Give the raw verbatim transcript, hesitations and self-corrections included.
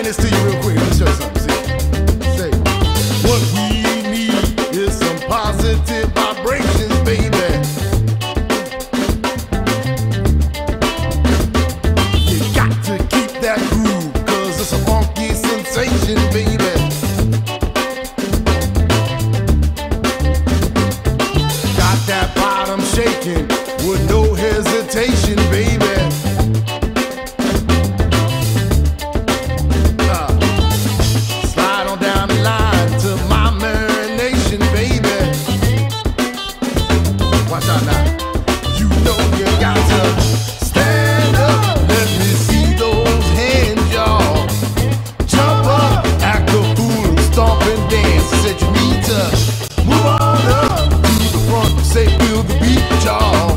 this to you real quick. Let me show you something. See? Say, what we need is some positive vibrations, baby. You got to keep that groove, cause it's a funky sensation, baby. Got that bottom shaking with no hesitation, baby. You know you got to stand up, let me see those hands, y'all. Jump up, act a fool, stomp and dance. Said you need to move on up to the front, say feel the beat, y'all.